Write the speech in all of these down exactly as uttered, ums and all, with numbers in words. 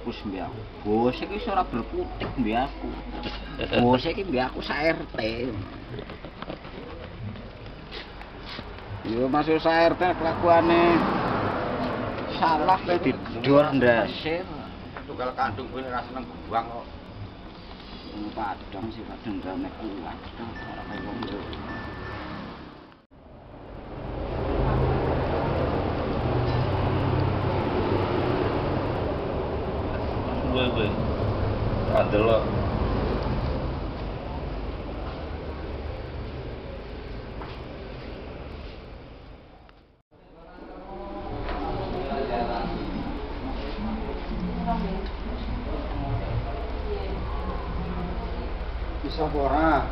kampus mbek aku. Bos iki wis ora berkutik mbek aku. Bos iki mbek aku sak R T. Yo masuk sak R T kelakuane salah kowe didor ndase. Tunggal kandung kowe ora seneng buang kok. Kadang sih kadang gane kuat. Ora kaya wong gue gue ada lo Bisa ora?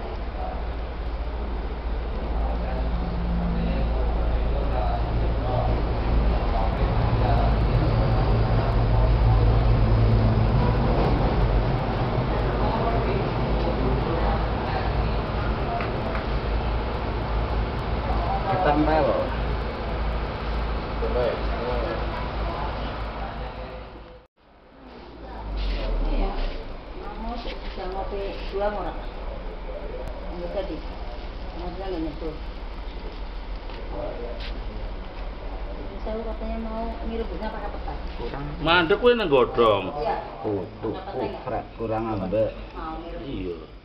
tempel. Iya. Mau bisa ngopi dua orang. Enggak tadi. Maksudnya nggak nyetul. Saya katanya mau ngirebusnya pakai petai. Mandek kowe nang godhong. Iya. Tuh, tuh, kurang ambek. Mau ngirebus. Iya.